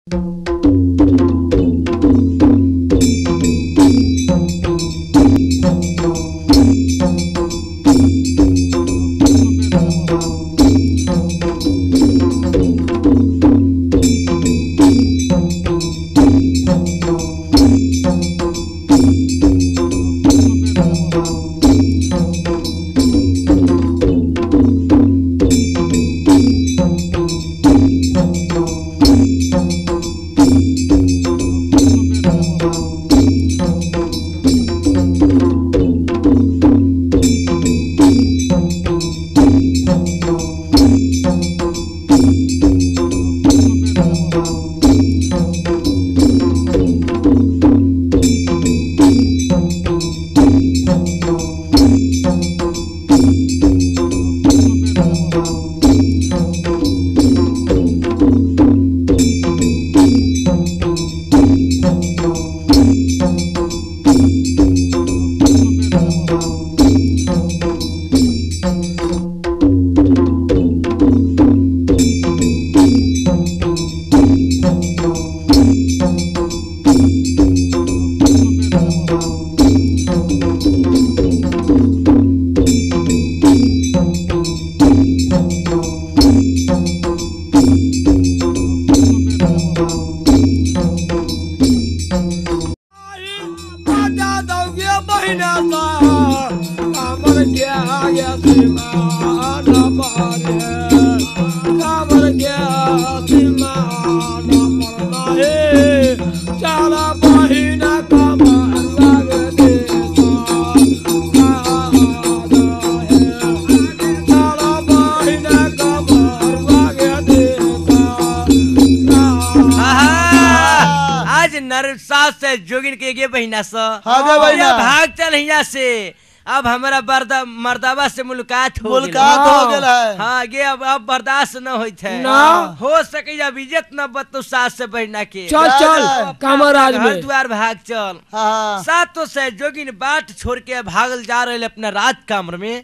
जोगिन के गे बहिना स बहिना भाग चल हिया से। अब हमारा मर्दावा से मुलाकात हो गेल है। हाँ गे अब बर्दाश्त न होइत है ना हो सके जब इज्जत न बतो सास से बहिना के। चल चल कामराज में द्वार भाग चल। सातों से जोगिन बाट छोड़ के भागल जा रहे अपना राज कामर में।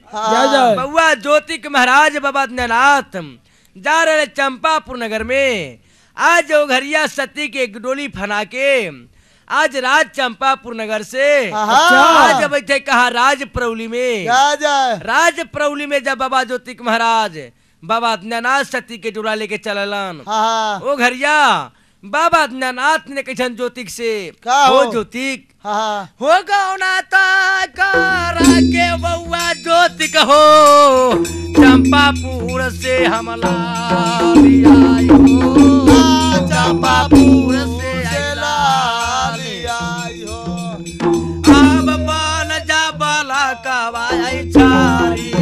बउआ ज्योति के महाराज बाबा दीनानाथ जा रहे चंपापुर नगर में। आज घरिया सती के डोली फना के आज राज चंपापुर नगर से आज बैठे कहा राज प्रौली में। राज प्रौली में जब बाबा ज्योति महाराज बाबा दीनानाथ सती के डोला लेके चलन ओ घरिया बाबा दीनानाथ ने कहन ज्योतिक से हो ज्योतिक हो के बउआ ज्योतिक हो चंपापुर से हमला चंपापुर से कवाई छारी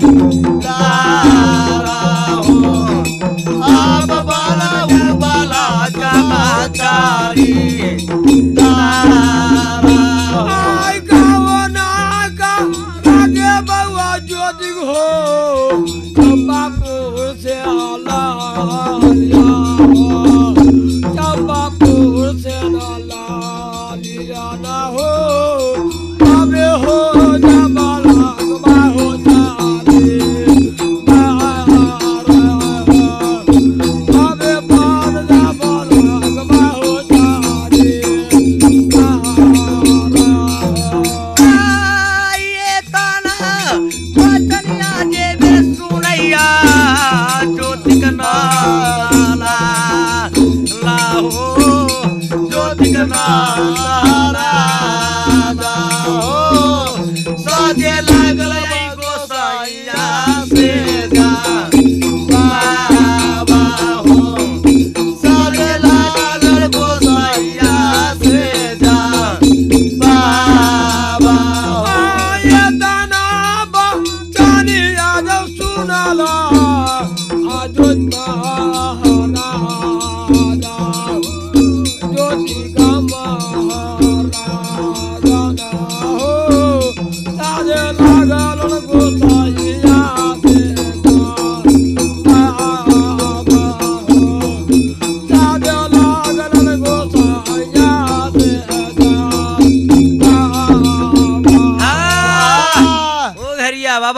अब बाला कवाचारी बउआ ज्योति हो चंपापुर से चंपापुर से ना हो अबे हो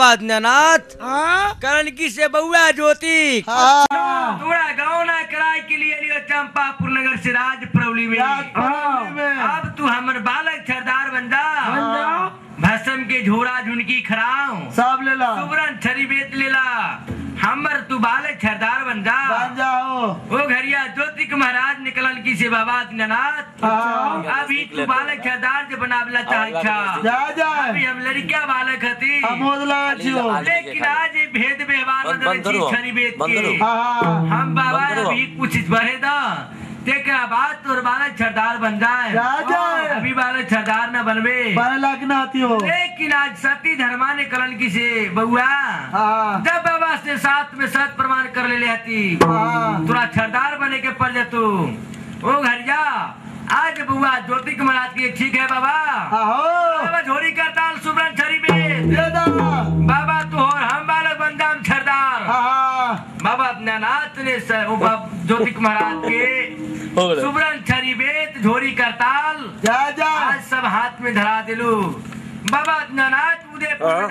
बाबा दीनानाथ हाँ करण की से बउआ ज्योति हाँ थोड़ा गाँव ना किराए के लिए लियो चंपापुर नगर से राज प्रवली में। अब तू हमर बालक सरदार बन जा। भसम के झोरा झुनकी खराव सब ले ला सुबरन छरी बेच लेला हमर तू बालक सरदार बन जा। बन जाओ ओ घरिया ज्योति के महाराज निकलन की से बाबा दीनानाथ अभी तू बालक सरदार जो बनावला चाहे जा जा अभी हम लड़किया बालक हती मोदला छियो लेकिन आज ये भेद व्यवहार छरी बेच के हाँ हम बाबा अभी कुछ बढ़े दा तेरा बात तोर बालक सरदार बन जाए। अभी बालक सरदार न बनवे लगना आती हो लेकिन आज सती धर्मा ने कलन की से बउआ जब बाबा से साथ में सत प्रमाण कर ले लेती तुरा सरदार बने के पड़ जतू। ओ घरिया आज बउआ ज्योति के महाराज की ठीक है बाबा बाबा झोरी का ताल सुबरन छरी में बाबा तू और हम बालक बन जाम सरदार। बाबा दीनानाथ ने ज्योति के महाराज के सुबरन छरी बेत झोरी करताल आज सब हाथ में धरा दिलू। बाबा दीनानाथ उदयपुर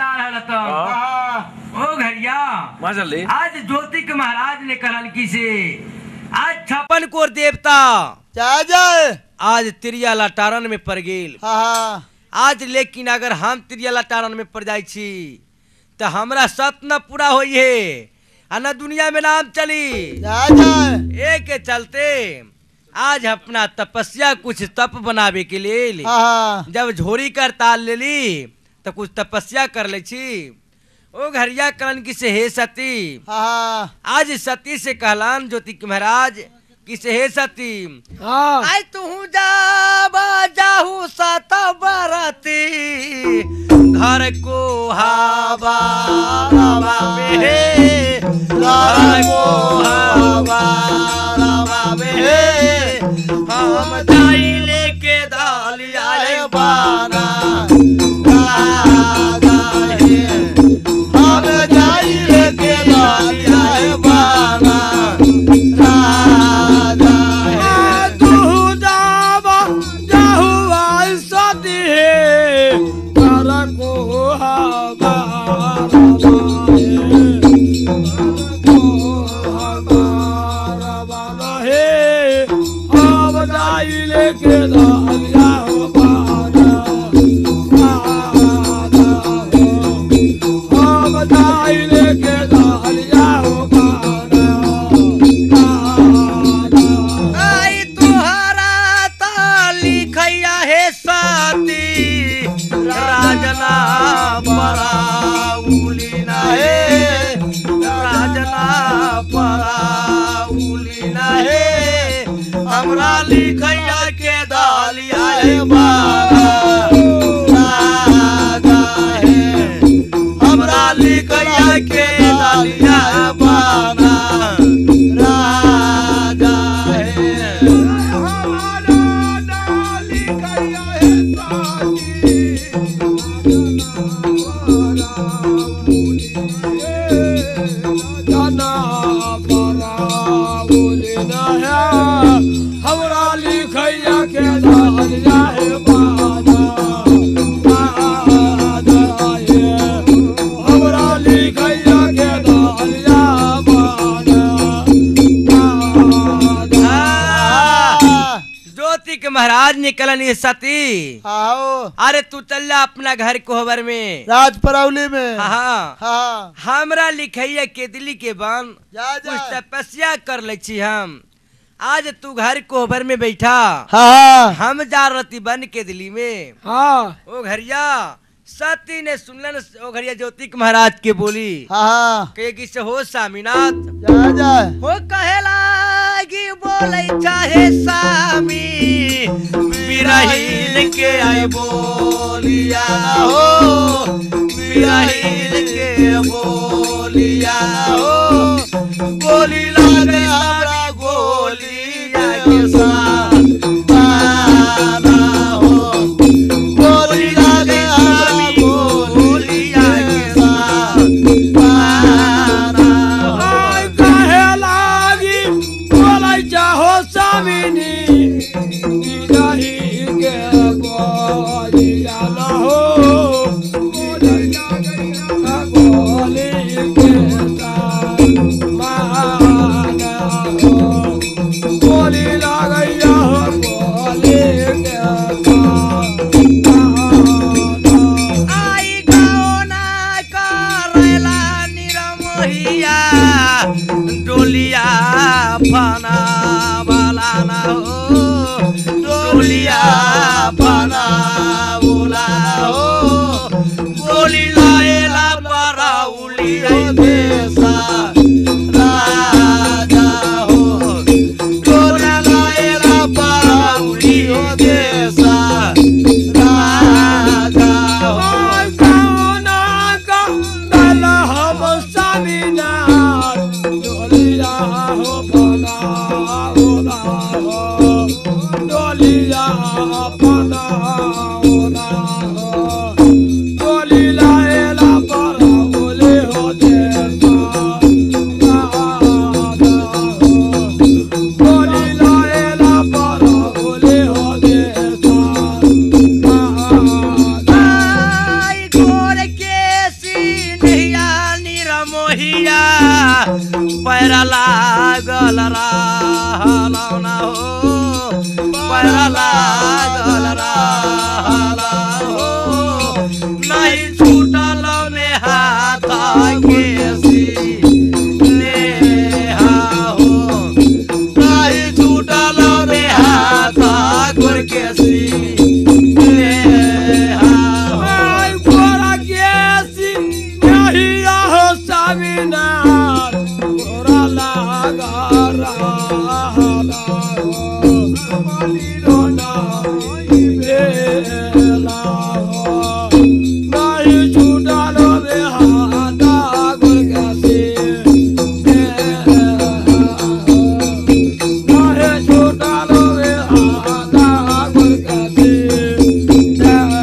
ओ घरिया आज ज्योति के महाराज ने कहल की से आज 56 कोर देवता जाए आज तिरिया लटारन में पड़ गेल। आज लेकिन अगर हम तिरिया लटारन में पड़ जाय छी तो हमरा सत न पूरा होई है आ न दुनिया में नाम चली। एक के चलते आज अपना तपस्या कुछ तप बनावे के लिए जब झोरी कर ताल ले ली तो कुछ तपस्या कर ले छी। ओ घरिया करण की से हे सती आज सती से कहलान ज्योति के महाराज किसे हे सती आई तू जाहू सत बरती घर को हवा घर को हवा हम जाई लेके दालिया बाना हम जाई लेके दालिया बाना हमरा लिखैया के दालिया हमरा लिखैया के दालिया बाना राजा महाराज निकलन ये सती अरे तू चल जा अपना घर कोहबर में राज परौली में हमरा लिखैया के दिल्ली के बन कुछ तपस्या कर ले छी हम आज तू घर कोहबर में बैठा हम जा रही बन के दिल्ली में ओ घरिया सती ने सुनलन ओ घरिया ज्योति महाराज के बोली कहे से हो स्वामीनाथ हो कहेला बोले चाहे सामी बिरहिल के आई बोलिया हो बिरहिल के बोलिया हो गोली लागे हमरा गोलिया के साथ बाना हो गोली लागे हमरा गोलिया के साथ बाना हो कहे लागी बोले चाहो सामिनी गोलिया हो डोलिया अपना होना हो डोली लाएला पर बोले हो देसा डोली लाएला पर बोले हो देसा आई गोर के सिन्हिया निरमोहिया पैरा लागल रहलौना हो पैरा लागल रहला हो नहीं छूटल में हाथ के सिनेहा हो नहीं छूटल में हाथ गोर के सिनेहा हो आई गोरा केसी नहिया हो सामिनार गोरा लागा रहला हो मलिनो नाही बेला हो नहीं छूटलो में हाथा गोर केसी नहीं छूटलो में हाथा गोर केसी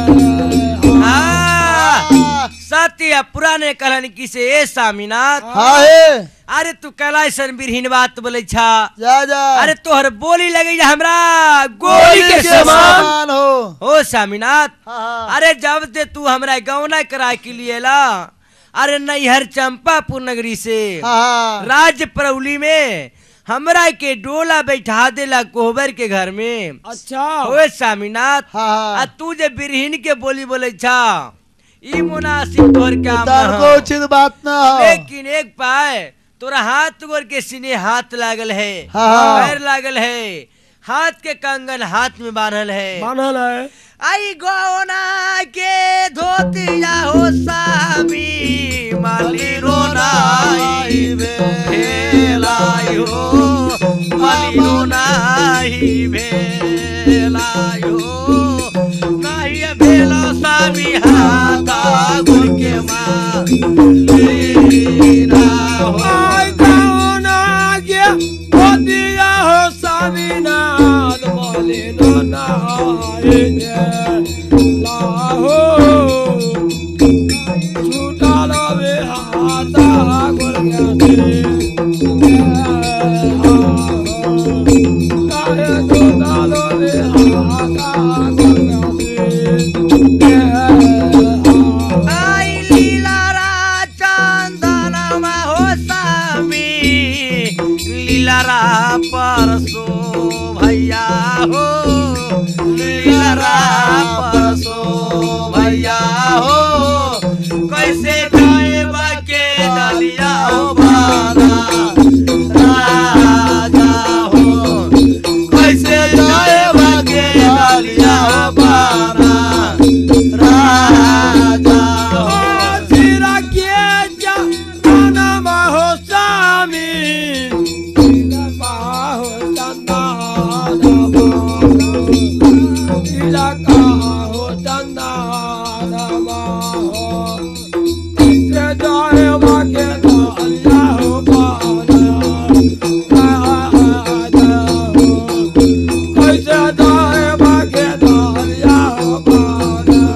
सत्य पुराने कहलन की से ए स्वामीनाथ हाय अरे तू कैलाशन बिरहीन बात बोले छा जा जा अरे तोहर बोली लगी हमरा गोली के समान समान हो हो स्वामीनाथ हाँ। अरे जब से तू हमरा गौना करा के लिए ला अरे नैहर चंपापुर नगरी से हाँ राज परौली में हमरा के डोला बैठा देला कोहबर के घर में अच्छा हो स्वामीनाथ हाँ। आ तू जे बिरहीन के बोली बोले छा ई मुनासिब तोहर काम तार न को हो। उचित बात ना हो लेकिन एक पाए तोरा हाथ गोर के सीने हाथ लागल है हाँ। पैर लागल है हाथ के कंगन हाथ में बांधल है मानल है आई गौना के धोतिया हो सामी माली रोनाई भेलाई हो माली रोनाई भेलाई हो नहीं भेला सामी हाथा गोर के मालीना हो आई गौना के धोतिया हो सामिनाथ मलिनो नाही लाहो छूटलो में हाथा गोर केसी छूटलो में हाथा गोर केसी आई लीलारा चंदनमा हो सामी लीलारा परसो भैया हो लीलारा परसो भैया हो कैसे गायबा के डलिया हो बाला राजा हो कैसे गायबा के डलिया हो बाला राजा हो सिरा के जननमा हो सामी लीला हो चंदनमा लीला का हो चंदनमा हो से जाए बाके अल्लाह हो बाला राजा हो कैसे जाए बाके अल्लाह हो बाला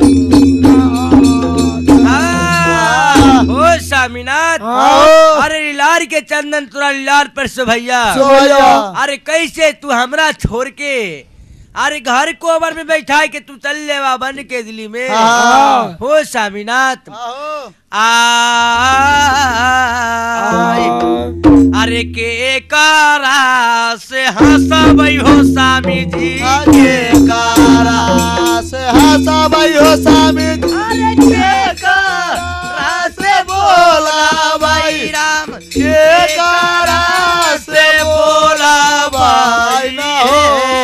हो स्वामीनाथ आओ। अरे लार के चंदन तुरा लार पर से भैया भैया। अरे कैसे तू हमरा छोड़ के अरे घर कोबर में बैठा के तू चल लेवा बन के दिल्ली में हाँ। हो स्वामीनाथ आओ। आय अरे के कारा से हंसबई हो स्वामी जी के कारा से हंसा भाई हो स्वामी अरे के कारा से बोला भाई राम के कारा से बोला भाई ना हो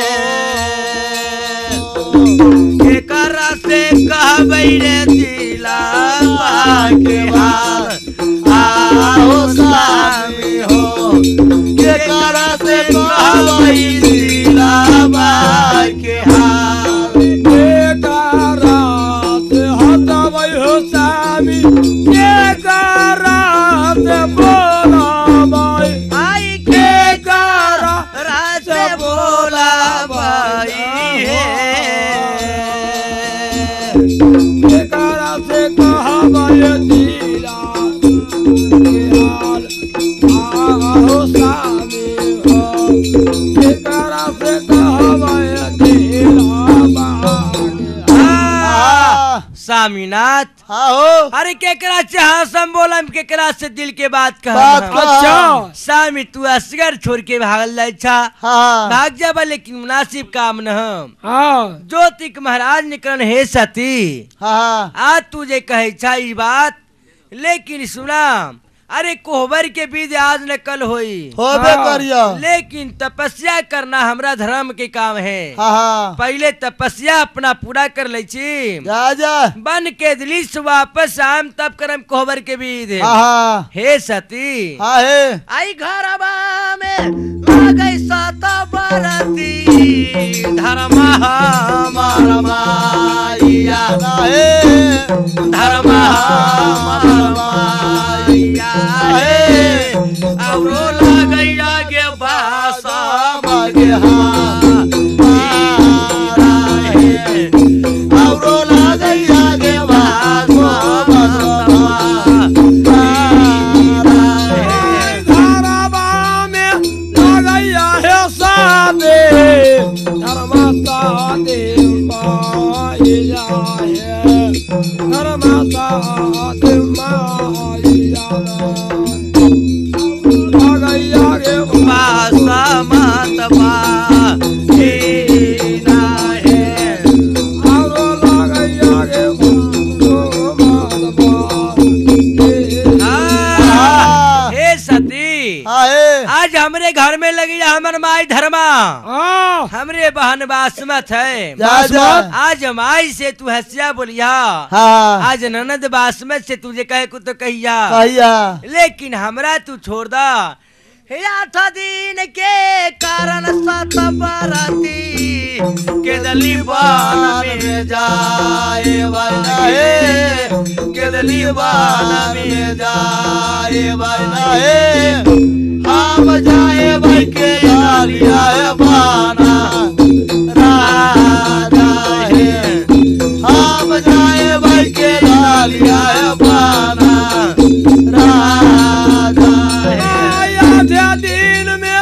के कारा से कहबई रे दिला के हाल आओ स्वामी हो के कारा से कहबई दिला के हाल के कारा से हंसबई हो सामी के कारा से बोला भाई आई के कारा से बोला स्वामीनाथ हाँ हो अरे केकरा से हम बोलम केकरा से दिल के बात बात कह अच्छा स्वामी तू असगर छोड़ के भागल जाय छा हाँ भाग जाबा लेकिन मुनासिब काम न हम हाँ ज्योतिक महाराज निकलन हे सती हाँ आज तुझे कहे छा ई बात लेकिन सुना अरे कोहबर के बीज आज न कल होई होबे करियो लेकिन तपस्या करना हमरा धर्म के काम है हाँ हाँ पहले तपस्या अपना पूरा कर ले छी जा जा बन के दिली से वापस आम तब करम कोहबर के बीज हाँ हाँ हे सती हाँ है आई घरवा में आ गई सात बरती धर्मा हमारा माइया ना है धर्मा माइया है औरो लगई आगे बासा मागे हाँ मारा है औरो लागई आगे बासो मारा है घरवा में लगैया है सादे धर्मता दे माया है धर्मता दे माया लगैया के बासा मतबा हे ना है औरो लगैया के हे सती हाँ है आज हमरे घर में लगी हमर माई धर्मा हाँ हमरे बहन बासमत है जा जा आज माई से तू हंसिया बोलिया हाँ आज ननद बासमत से तुझे कहे को तो कहिया कहिया लेकिन हमरा तू छोड़ दा हे आठ दिन के कारण सत बरती के दली बान में जाए वाला है केदली वाला में जाए वाला है हम जाए भाई के डालिया है बाना राजा है हम जाए भाई के डालिया है बाना राजा है आया दिन में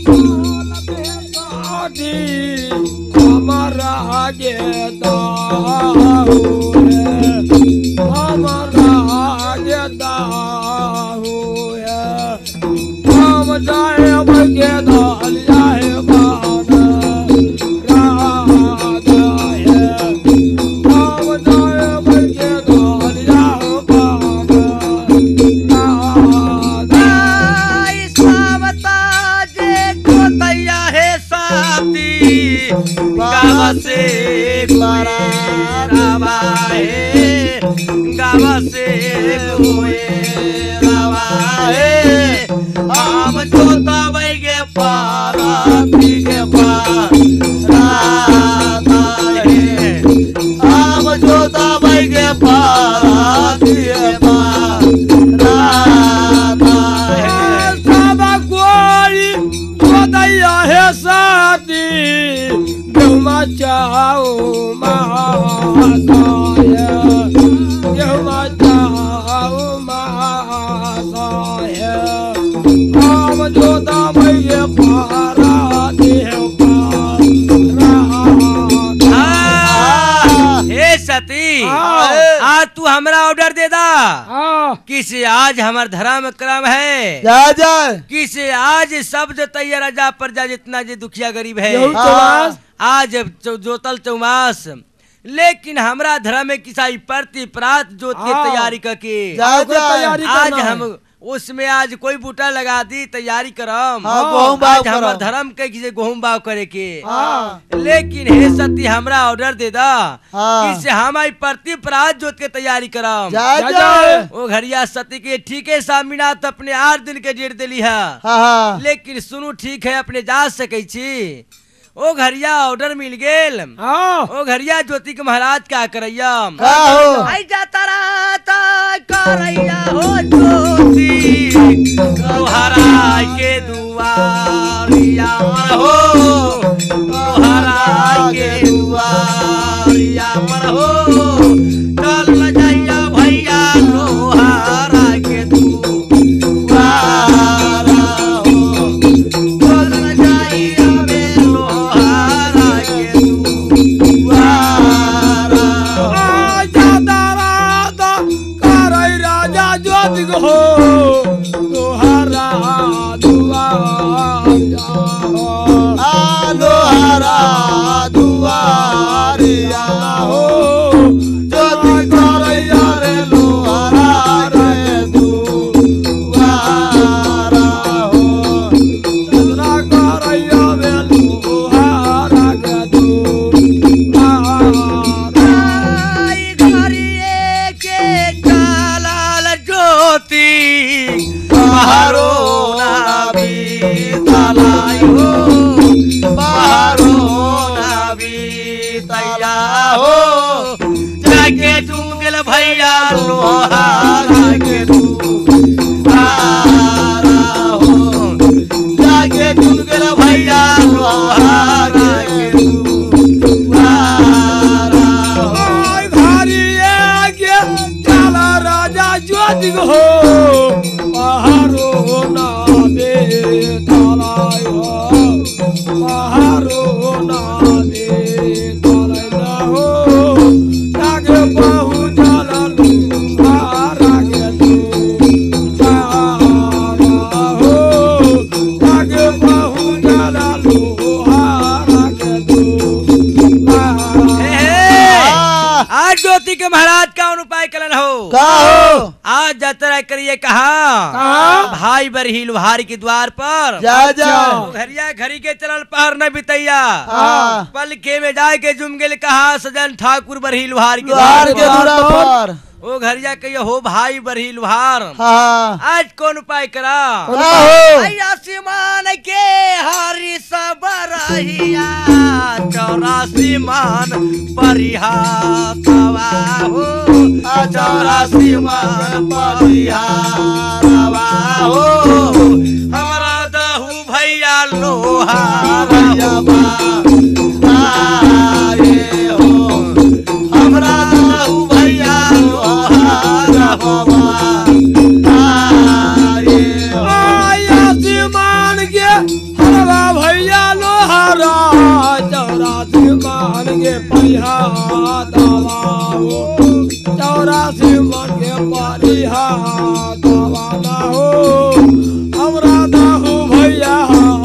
हमारा आगे दाहू है हमारा आगे दाहू है हम जाए बगे दालिया है बाना राजा है हम जाए बगे दालिया है बाना राजा आई सावता जे को तैया है साथी गावा से मारा रावा है गावा से कोए रावा है हम जोता बैगे पारा पीगे पारा है हम जोता बैगे पारा पीगे पारा है सब कोई गोदैया है साथी गेहुमा चाओ महासाय गेहुमा चाओ महासाय हम जोता भैया पारा देव हे सती हाँ। आज तू हमरा ऑर्डर दे दा हाँ किसे आज हमार धर्म क्रम है जा जा किसे आज सब जो तैयार जा पर जा जितना जे दुखिया गरीब है यहू चौमास आज जोतल चौमास लेकिन हमरा धर्म में किसाई प्रति प्रात जोत के हाँ। तैयारी करके जा कोई तैयारी आज करना है। हम उसमें आज कोई बूटा लगा दी तैयारी करम हाँ, गेहूं बाव आज हमार करम। धर्म के किसे गेहूं बाव करे के हाँ। लेकिन हे सती हमरा ऑर्डर दे दा हाँ। किसे हम आई प्रति प्रात जोत के तैयारी करम जा जा जा जा। ओ घरिया सती के ठीक है स्वामीनाथ अपने 8 दिन के डेट दिली है हाँ हाँ लेकिन सुनू ठीक है अपने जा सकै छी ओ घरिया ऑर्डर मिल गेल हाँ ओ घरिया ज्योति के महाराज का करैया का हो आई जाता रहता करैया हो ज्योति तोहरा के दुआरिया पर हो तोहरा के दुआरिया पर हो चल न जाइया भैया लोहारा के दुआरा हो चल न जाइया बे लोहारा के दुआरा हो आ जाता जाके तुम गेल भैया लोहारा के तू जाके तुम गेल भैया लोहारा के तू ज्योति हो पहाड़ो ना दे तलाई हो पहाड़ो ना दे तलाई ना हो जाके बहु जललू हारा के तू हो जाके बहु जललू हारा के तू। आज ज्योति के महाराज कौन उपाय कलन हो आज यात्रा करिए कहा भाई बरही लोहार के द्वार पर जा घरिया घरी के चलल पहर न बितैया पल के में जाए के जुम गेल कहा सजन ठाकुर बरही लोहार के द्वार पर ओ घरिया कहिए हो भाई बरही लोहार आज कौन उपाय करा आसमान के हरी सब रहिया 84 मान परिहा तवा हो 84 मान परिहा तवा हो हमारा दहू भैया लोहार हमरा दहू भैया आसमान के हरवा भैया लोहारा 84 मान के परिहा दवा हो 84 मान के परिहा दवा ना हो हमरा दहू भैया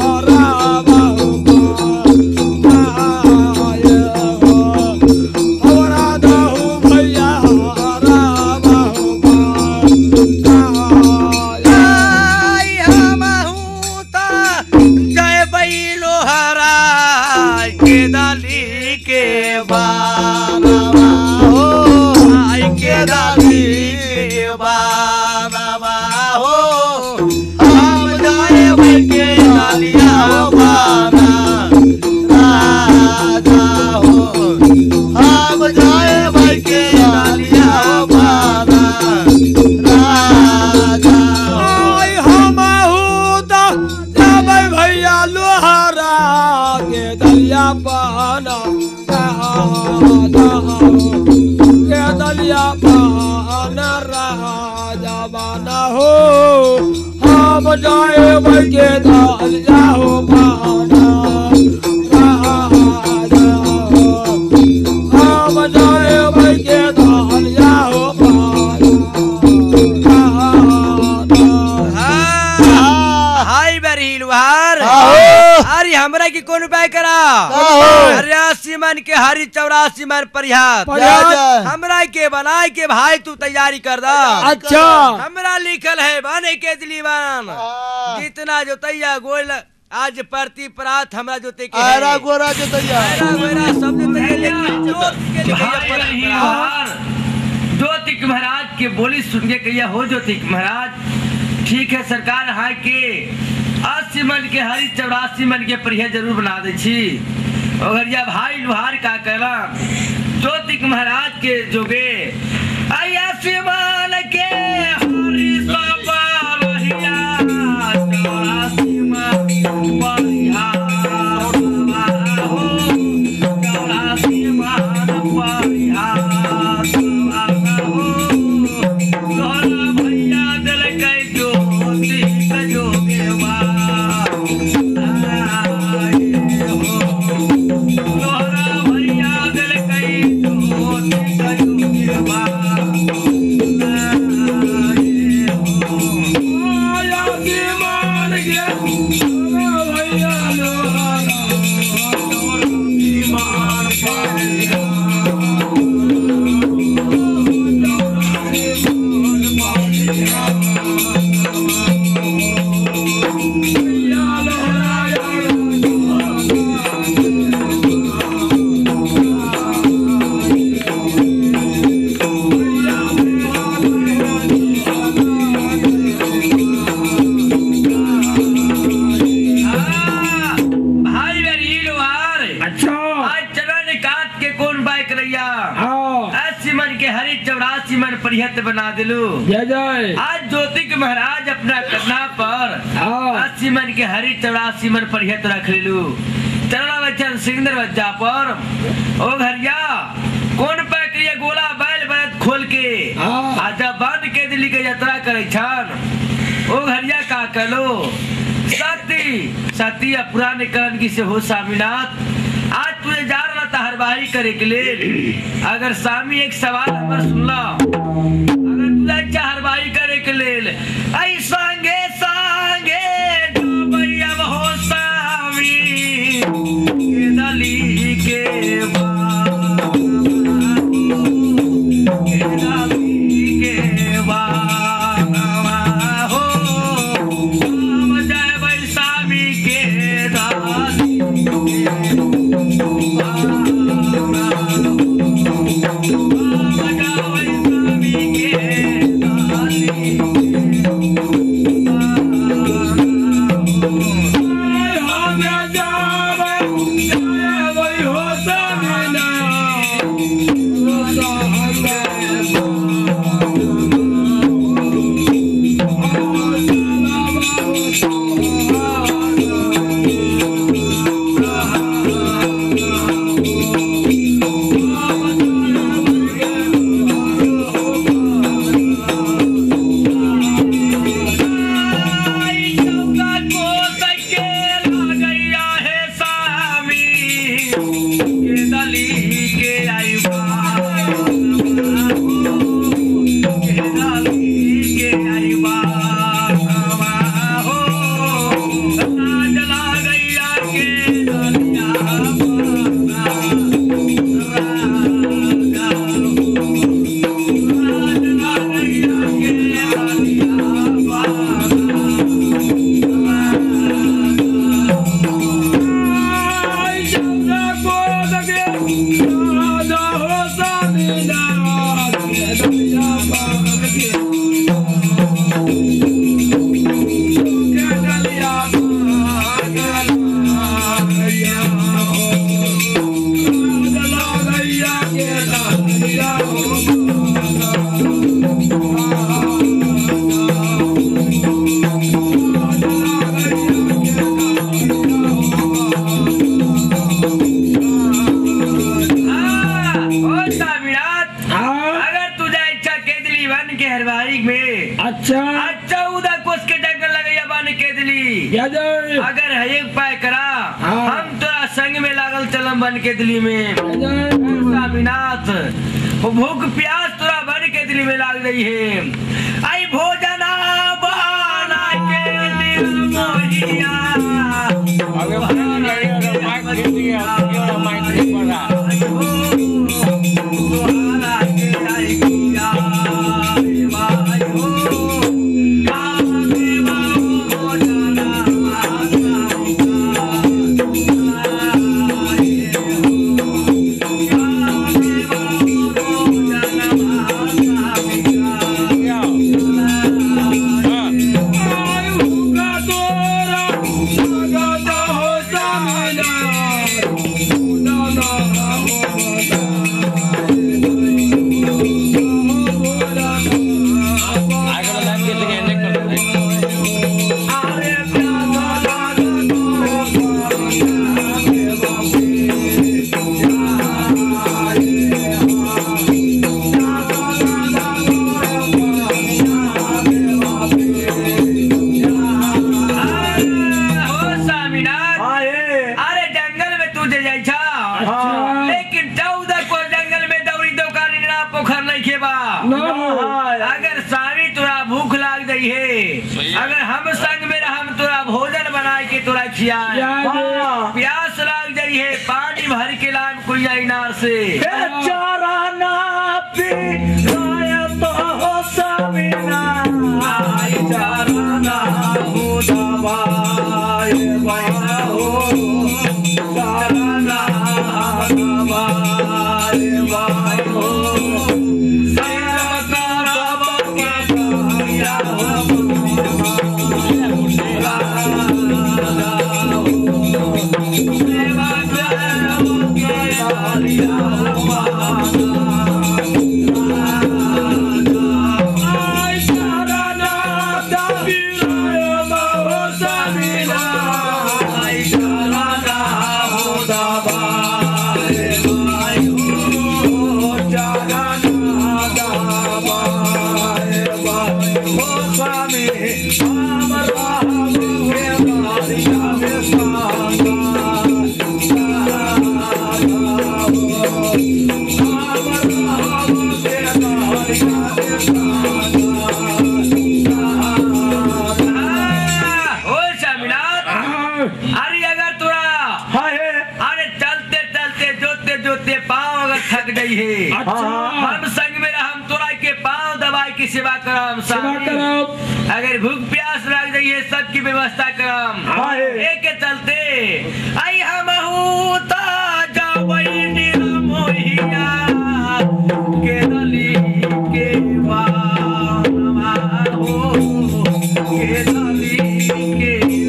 जाए बल्कि दाल जाओ पाना जाए बल्कि दाल जाओ हाय बरही लोहार अरे हमरा की कौन उपाय करा 84 मन के हरी 84 मन परिहार हमरा के बनाए के भाई तू तैयारी कर दा। अच्छा हमरा लिखल है बने के दिलीवान जितना जो तैया गोल आज प्रति प्रात हमरा जो ते के आरा गोरा जो तैया गोरा सब जो तैया लेकिन ज्योतिक महाराज के बोली सुन के कहिया हो ज्योतिक महाराज ठीक है सरकार हाय के 80 मन के हरी 84 मन के परिहा जरूर बना दे छी ओघरिया भाई लोहार का कहला ज्योतिक महाराज के जोगे 80 मन के हरी सब रहिया 84 मन परिहा हो 84 मन परिहा हरि 84 मन परिहत बना दिलू। आज ज्योति के महाराज अपना कन्हा पर 80 मन के हरि 84 मन परिहत रख लिलू। चरण वचन सिंदर बच्चा पर ओ घरिया कौन पैक्रिया गोला बैल बरत खोल के आजा बंद के दिल्ली के यात्रा करे छन। ओ घरिया का कलो सती पुराने करण की से हो स्वामीनाथ। आज तुझे जा रहा था हरवाही करे के लिए। अगर स्वामी एक सवाल हमर सुनला, अगर तुझे अच्छा हरवाही करे के लिए आई संगे संगे जो भैया हो स्वामी दली के अगर एक पाए करा हम तोरा संग में लागल चलम बन के दिल्ली में स्वामीनाथ। भूख प्यास तोरा बन के दिल्ली में लाग रही है। आई भोजना बना के दिल मोहिया अगर स्वामी तोरा भूख लाग गई है, अगर हम संग में हम तोरा भोजन बना के तोरा खियाए, प्यास लाग गई है पानी भर के लाम कुलिया इनार से चारा ना पी तो हो समीना चारा ना हो दवाए हो चारा ना दवाए हो सेवा जोते जोते पाँव अगर थक गई है हम संग में हम तोरा के पाँव दबाई की सेवा करम अगर भूख प्यास लग गई है सबकी व्यवस्था करम एक के चलते आई हम के दली के के दली के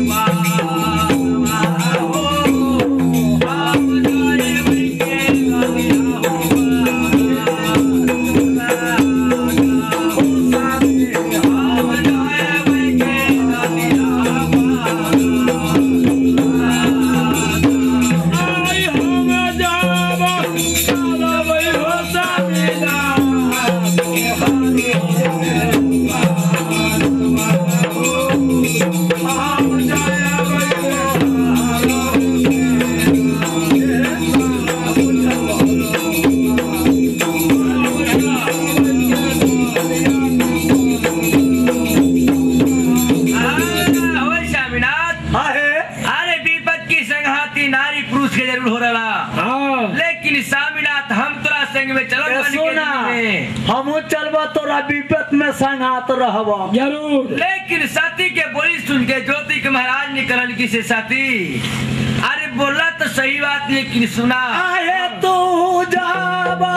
विपत में संगात रहबो जरूर। लेकिन साथी के बोली सुन के ज्योति के महाराज निकलन की से साथी अरे बोला तो सही बात लेकिन सुना आए तू जाबा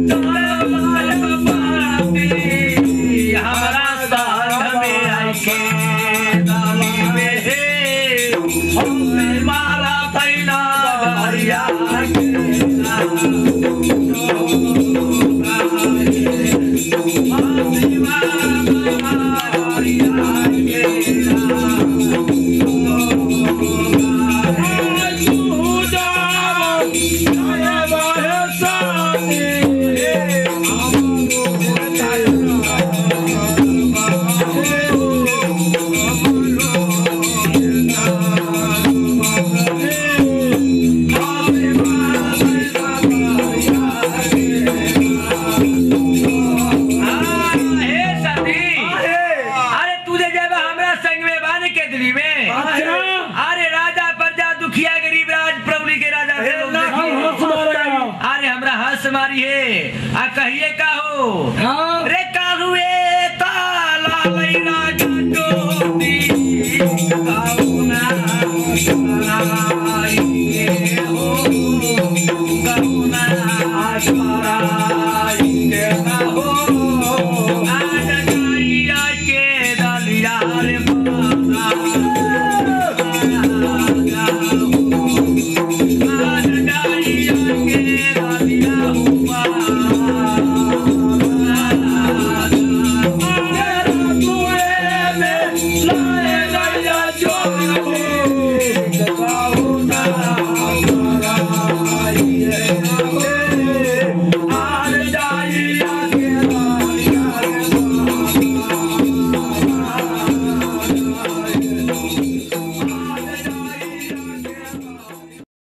हमारा साथ में आई के दाली में हम मारा थैला भरिया कहिए का हो रे का हुए